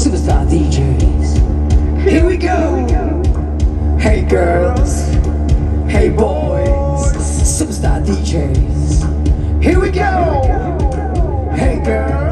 Superstar DJs. Here we go. Hey girls, hey boys, Superstar DJs. Here we go. Hey girls.